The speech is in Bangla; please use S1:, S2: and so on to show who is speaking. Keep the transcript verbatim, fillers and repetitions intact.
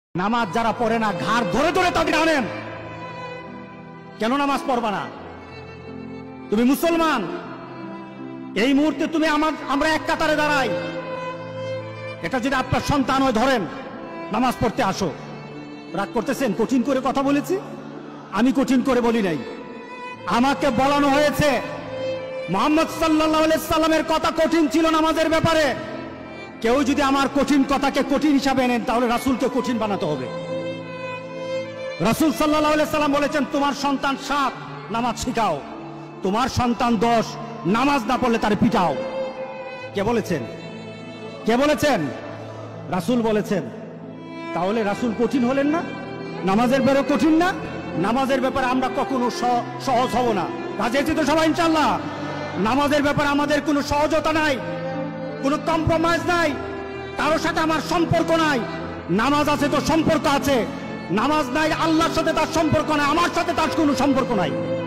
S1: নামাজ যারা পড়ে না ঘাড় ধরে ধরে তাদের আনেন। কেন নামাজ পড়বা না? তুমি মুসলমান, এই মুহূর্তে তুমি আমার আমরা এক কাতারে দাঁড়াই, এটা যদি আপনার সন্তান হয় ধরেন নামাজ পড়তে আসো। রাগ করতেছেন? কঠিন করে কথা বলেছি? আমি কঠিন করে বলি নাই, আমাকে বলানো হয়েছে মুহাম্মদ সাল্লাল্লাহু আলাইহি সাল্লামের কথা কঠিন ছিল নামাজের ব্যাপারে। কেউ যদি আমার কঠিন কথাকে কঠিন হিসাবে নেন তাহলে রাসূলকে কঠিন বানাতে হবে। রাসূল সাল্লাল্লাহু আলাইহি সাল্লাম বলেছেন তোমার সন্তান সাত, নামাজ শিখাও। তোমার সন্তান দশ, নামাজ না পড়লে তার পিটাও। কে বলেছেন? কে বলেছেন? রাসূল বলেছেন। তাহলে রাসূল কঠিন হলেন না? নামাজের ব্যাপারে কঠিন না? নামাজের ব্যাপারে আমরা কখনো সহজ হব না। রাজি আছি তো সবাই ইনশাআল্লাহ? নামাজের ব্যাপারে আমাদের কোনো সহজতা নাই, কোনো কম্প্রোমাইজ নাই, কারোর সাথে আমার সম্পর্ক নাই। নামাজ আছে তো সম্পর্ক আছে, নামাজ নাই আল্লাহর সাথে তার সম্পর্ক নাই, আমার সাথে তার কোনো সম্পর্ক নাই।